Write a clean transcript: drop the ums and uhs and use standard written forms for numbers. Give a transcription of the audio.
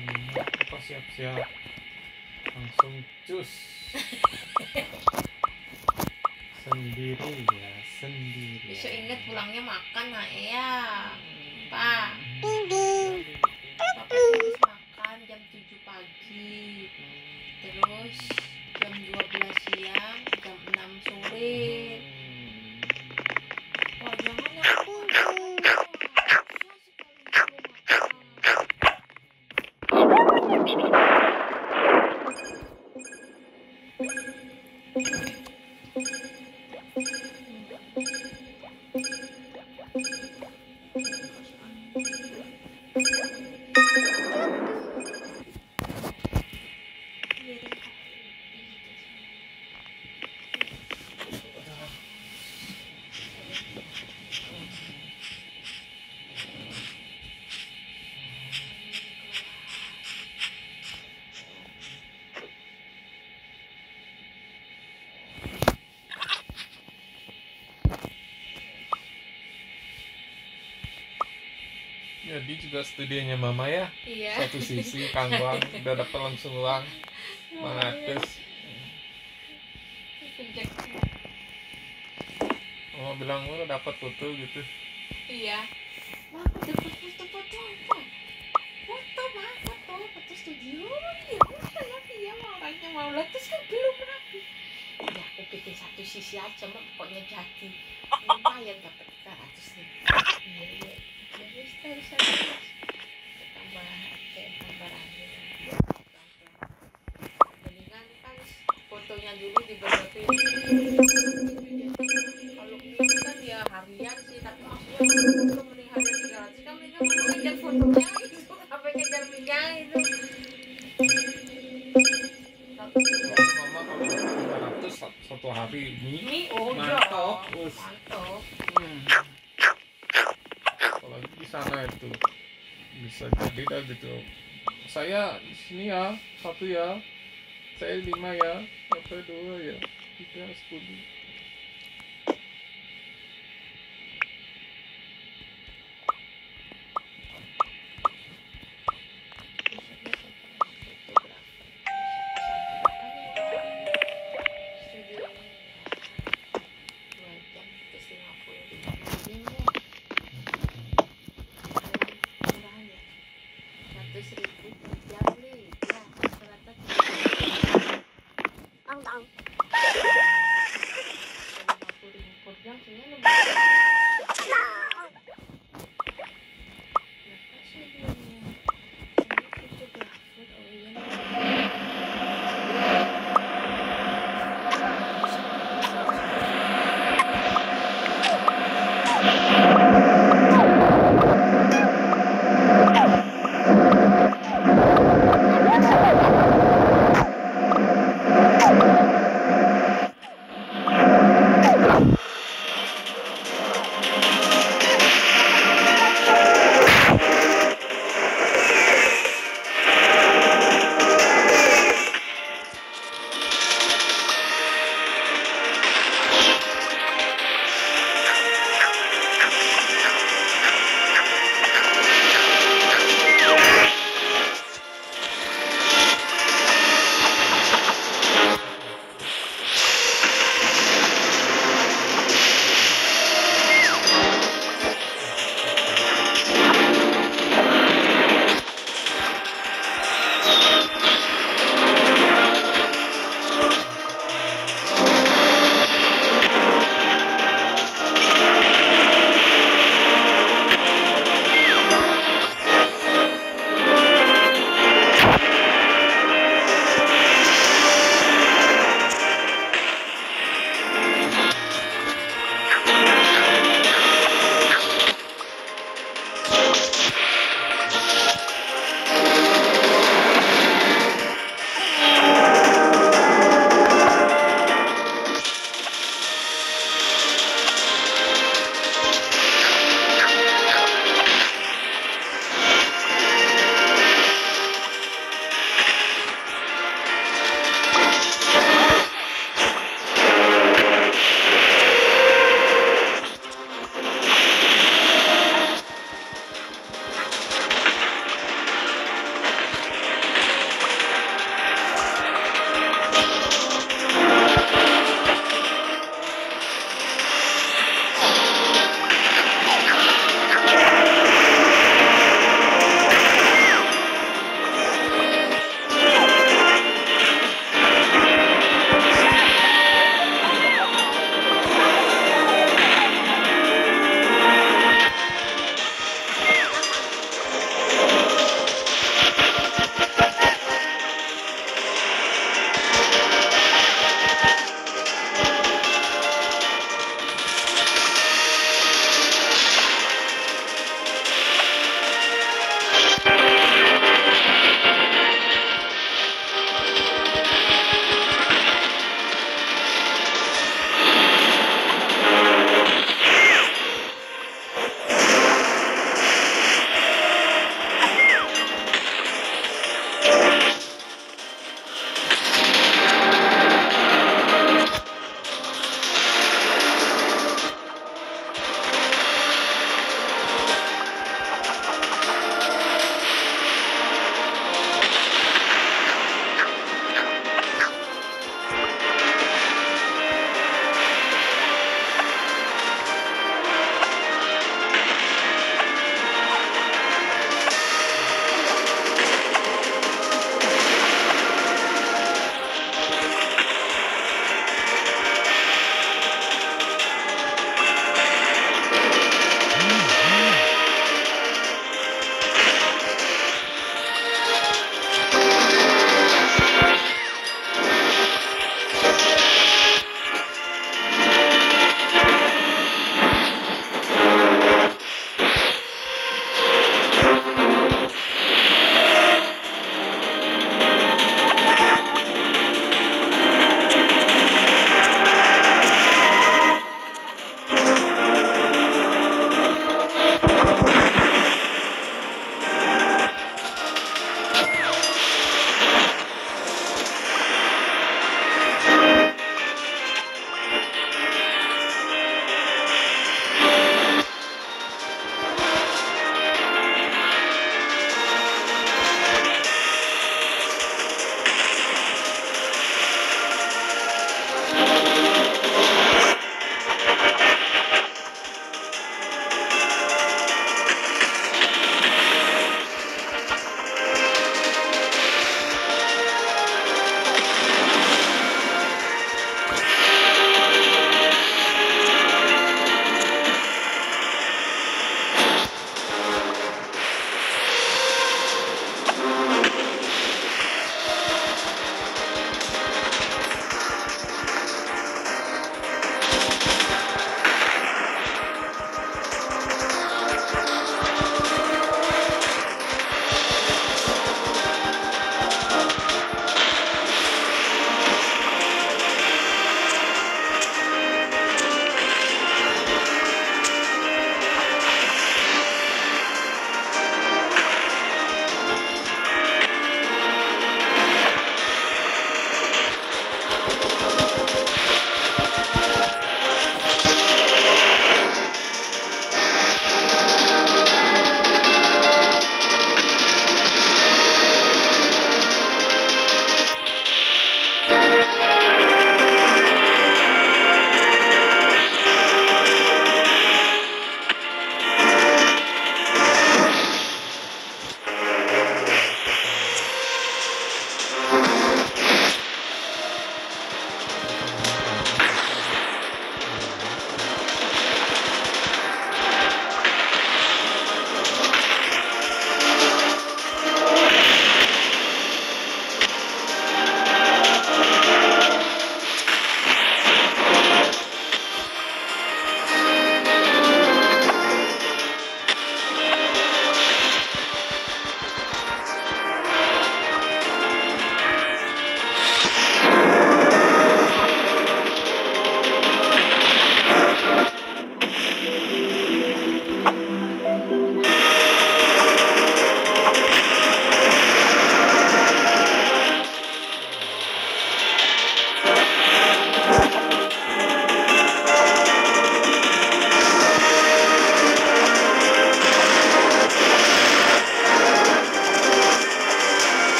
Apa siap-siap langsung cus sendiri ya sendiri. Besok inget pulangnya makan nak ya, Pak. Bapak harus makan jam 7 pagi, terus jam 12 siang, jam 6 sore. Wah jangan ya, Pak. Susah sekali dulu makan. Jadi juga studionya mama ya. Iya. Satu sisi kangguang udah dapat langsung uang 500. Mama bilang udah dapat foto gitu. Iya. Mah dapat foto apa? Foto studio. Ya udah lagi ya orangnya mau lah terus kan belum rapi. Ya aku bikin satu sisi aja mah pokoknya jadi lumayan dapat 300 nih. Iya. Terus tambah lagi. Mendingan kan fotonya dulu dibenerin. Kalau itu kan ya harian sih, tapi maksudnya mending harian 300 kan mendingan mau ngejar fotonya itu, apa ngejar minyak itu. Mama kalau 300 satu hari ini mantap. Apalagi di sana itu bisa jadi dah gitu. Saya di sini ya 1 ya, saya 5 ya, apa 2 ya, 3 10. Ribu per jam nih, ya rata-rata.